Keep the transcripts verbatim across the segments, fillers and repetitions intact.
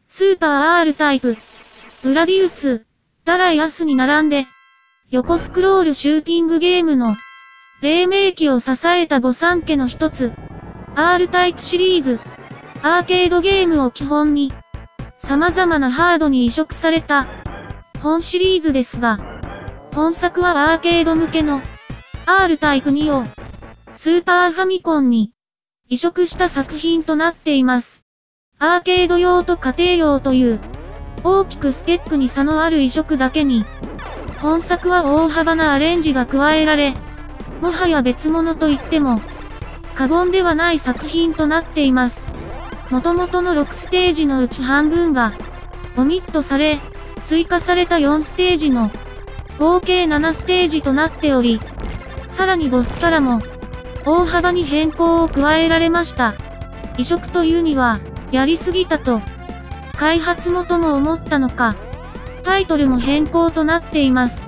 スーパー R タイプ、グラディウス、ダライアスに並んで、横スクロールシューティングゲームの、黎明期を支えた御三家の一つ、R タイプシリーズ、アーケードゲームを基本に、様々なハードに移植された、本シリーズですが、本作はアーケード向けの、R タイプにを、スーパーファミコンに、移植した作品となっています。アーケード用と家庭用という、大きくスペックに差のある移植だけに、本作は大幅なアレンジが加えられ、もはや別物と言っても、過言ではない作品となっています。元々のろくステージのうち半分が、オミットされ、追加されたよんステージの、合計ななステージとなっており、さらにボスキャラも、大幅に変更を加えられました。移植というには、やりすぎたと、開発元も思ったのか、タイトルも変更となっています。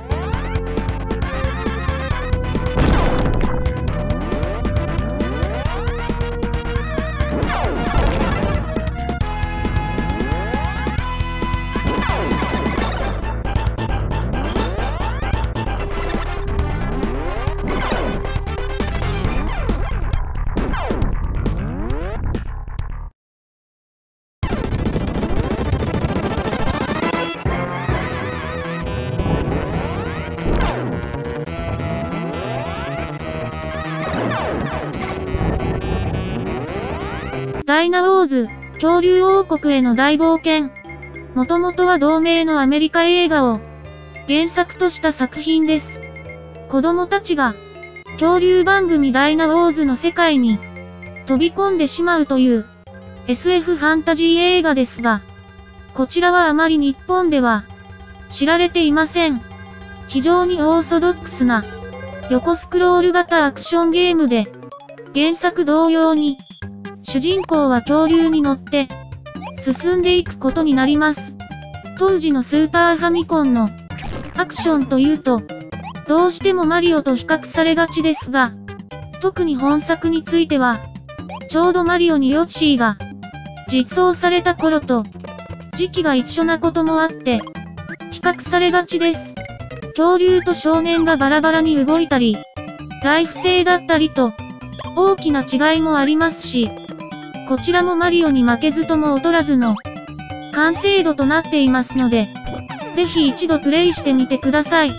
ダイナウォーズ、恐竜王国への大冒険。もともとは同名のアメリカ映画を原作とした作品です。子供たちが恐竜番組ダイナウォーズの世界に飛び込んでしまうという エスエフ ファンタジー映画ですが、こちらはあまり日本では知られていません。非常にオーソドックスな横スクロール型アクションゲームで、原作同様に主人公は恐竜に乗って進んでいくことになります。当時のスーパーファミコンのアクションというと、どうしてもマリオと比較されがちですが、特に本作については、ちょうどマリオにヨッシーが実装された頃と時期が一緒なこともあって、比較されがちです。恐竜と少年がバラバラに動いたり、ライフ制だったりと、大きな違いもありますし、こちらもマリオに負けずとも劣らずの完成度となっていますので、ぜひ一度プレイしてみてください。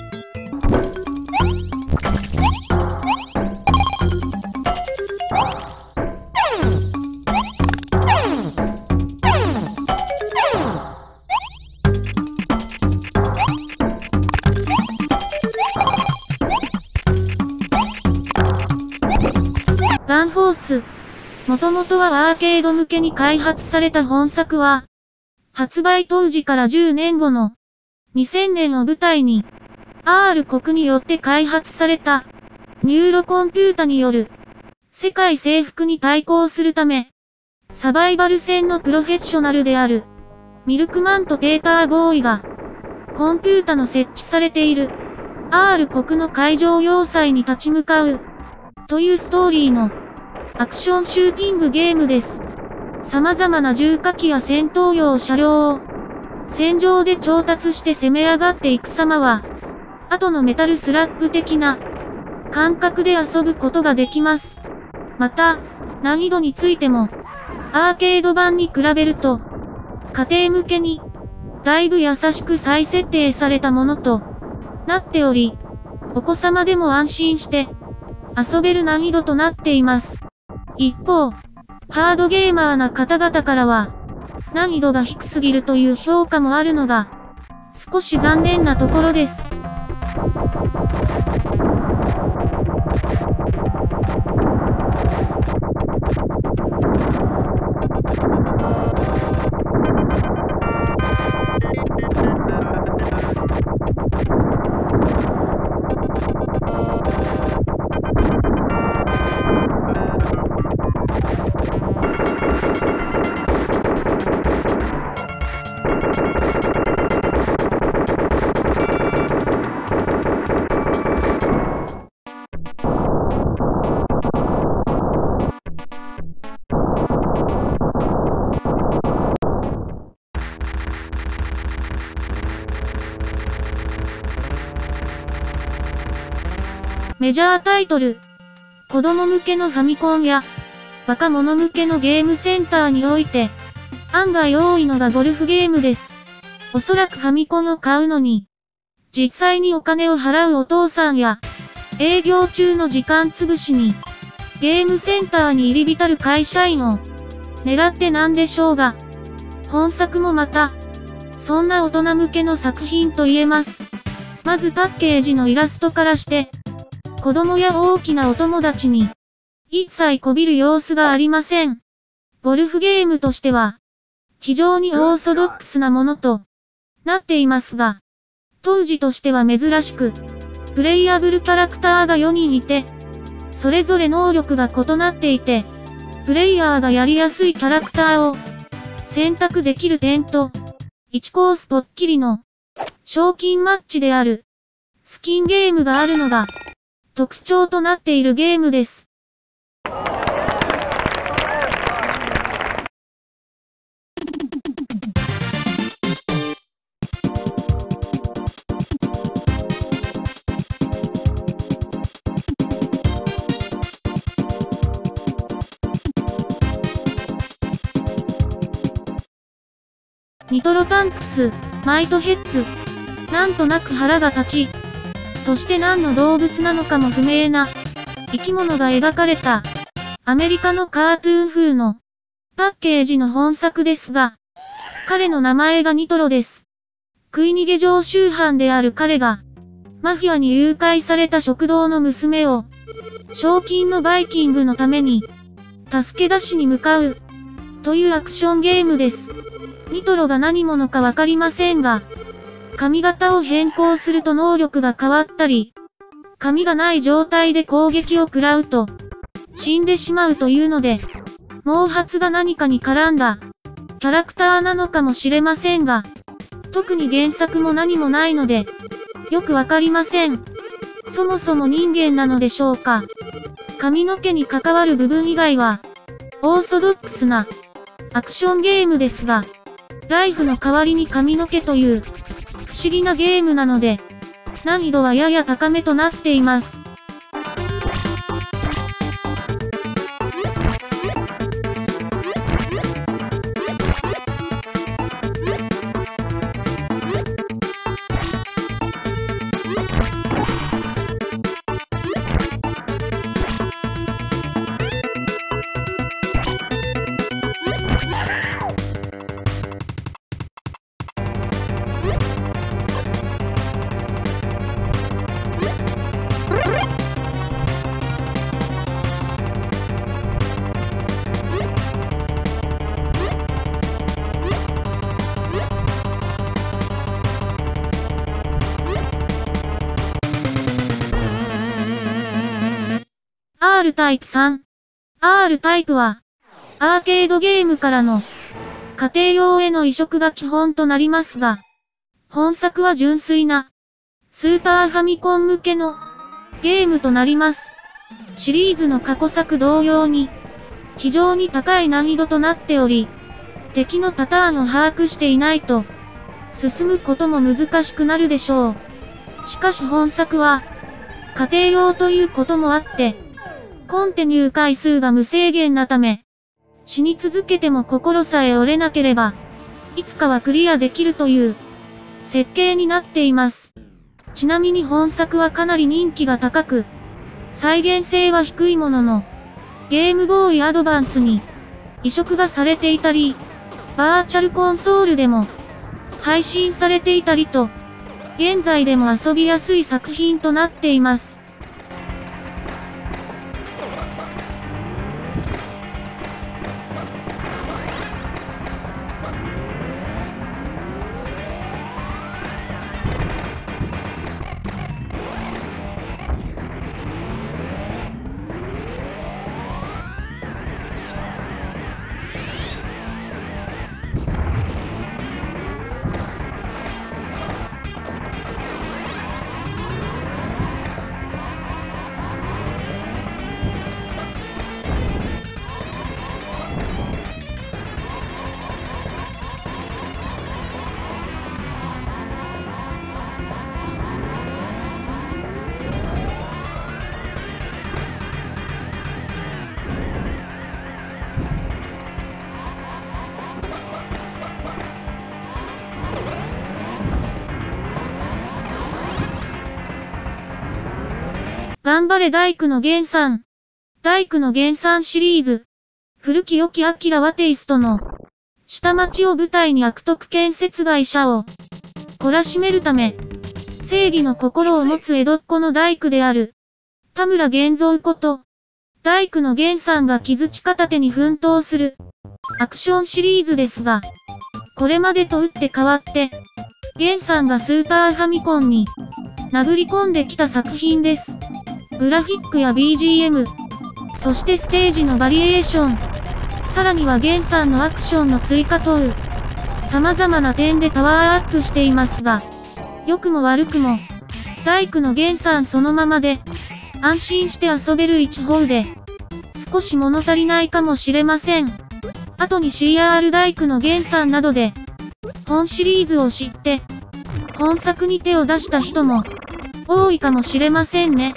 ガンフォース。もともとはアーケード向けに開発された本作は、発売当時からじゅうねんごのにせんねんを舞台に、R 国によって開発されたニューロコンピュータによる世界征服に対抗するため、サバイバル戦のプロフェッショナルであるミルクマンとテーターボーイがコンピュータの設置されている R 国の海上要塞に立ち向かうというストーリーのアクションシューティングゲームです。様々な重火器や戦闘用車両を戦場で調達して攻め上がっていく様は、後のメタルスラッグ的な感覚で遊ぶことができます。また、難易度についても、アーケード版に比べると、家庭向けに、だいぶ優しく再設定されたものとなっており、お子様でも安心して遊べる難易度となっています。一方、ハードゲーマーな方々からは、難易度が低すぎるという評価もあるのが、少し残念なところです。 メジャータイトル。子供向けのファミコンや、若者向けのゲームセンターにおいて、案外多いのがゴルフゲームです。おそらくファミコンを買うのに、実際にお金を払うお父さんや、営業中の時間つぶしに、ゲームセンターに入り浸る会社員を、狙ってなんでしょうが、本作もまた、そんな大人向けの作品と言えます。まずパッケージのイラストからして、子供や大きなお友達に、一切こびる様子がありません。ゴルフゲームとしては、非常にオーソドックスなものとなっていますが、当時としては珍しく、プレイアブルキャラクターがよにんいて、それぞれ能力が異なっていて、プレイヤーがやりやすいキャラクターを選択できる点と、いちコースぽっきりの賞金マッチであるスキンゲームがあるのが特徴となっているゲームです。ニトロタンクス、マイトヘッズ。なんとなく腹が立ち、そして何の動物なのかも不明な生き物が描かれたアメリカのカートゥーン風のパッケージの本作ですが、彼の名前がニトロです。食い逃げ常習犯である彼がマフィアに誘拐された食堂の娘を賞金のバイキングのために助け出しに向かうというアクションゲームです。ニトロが何者かわかりませんが、髪型を変更すると能力が変わったり、髪がない状態で攻撃を食らうと、死んでしまうというので、毛髪が何かに絡んだ、キャラクターなのかもしれませんが、特に原作も何もないので、よくわかりません。そもそも人間なのでしょうか。髪の毛に関わる部分以外は、オーソドックスな、アクションゲームですが、ライフの代わりに髪の毛という、不思議なゲームなので、難易度はやや高めとなっています。R タイプさん。R タイプは、アーケードゲームからの、家庭用への移植が基本となりますが、本作は純粋な、スーパーファミコン向けの、ゲームとなります。シリーズの過去作同様に、非常に高い難易度となっており、敵のパターンを把握していないと、進むことも難しくなるでしょう。しかし本作は、家庭用ということもあって、コンティニュー回数が無制限なため、死に続けても心さえ折れなければ、いつかはクリアできるという、設計になっています。ちなみに本作はかなり人気が高く、再現性は低いものの、ゲームボーイアドバンスに移植がされていたり、バーチャルコンソールでも配信されていたりと、現在でも遊びやすい作品となっています。 頑張れ大工の源さん。大工の源さんシリーズ。古き良きアキラはテイストの下町を舞台に悪徳建設会社を懲らしめるため、正義の心を持つ江戸っ子の大工である田村源三こと、大工の源さんが傷地片手に奮闘するアクションシリーズですが、これまでと打って変わって、源さんがスーパーファミコンに殴り込んできた作品です。グラフィックや ビージーエム、そしてステージのバリエーション、さらには源さんのアクションの追加等、様々な点でパワーアップしていますが、良くも悪くも、大工の源さんそのままで、安心して遊べる一方で、少し物足りないかもしれません。後に シーアール 大工の源さんなどで、本シリーズを知って、本作に手を出した人も、多いかもしれませんね。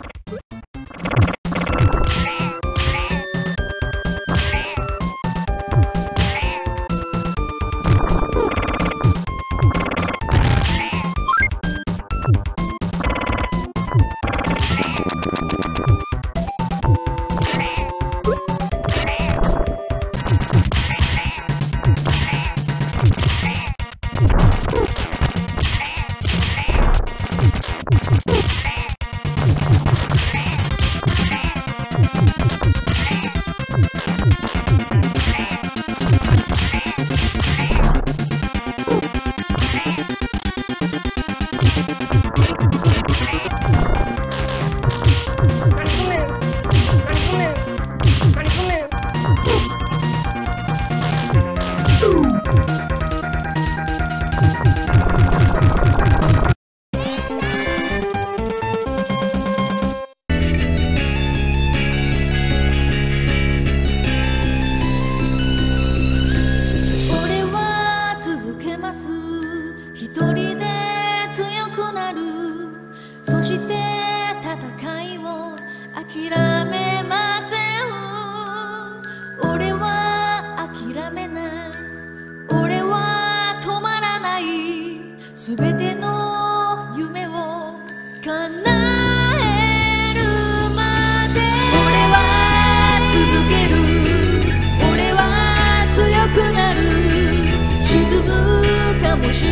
すべての夢を叶えるまで俺は続ける俺は強くなる沈むかもしれない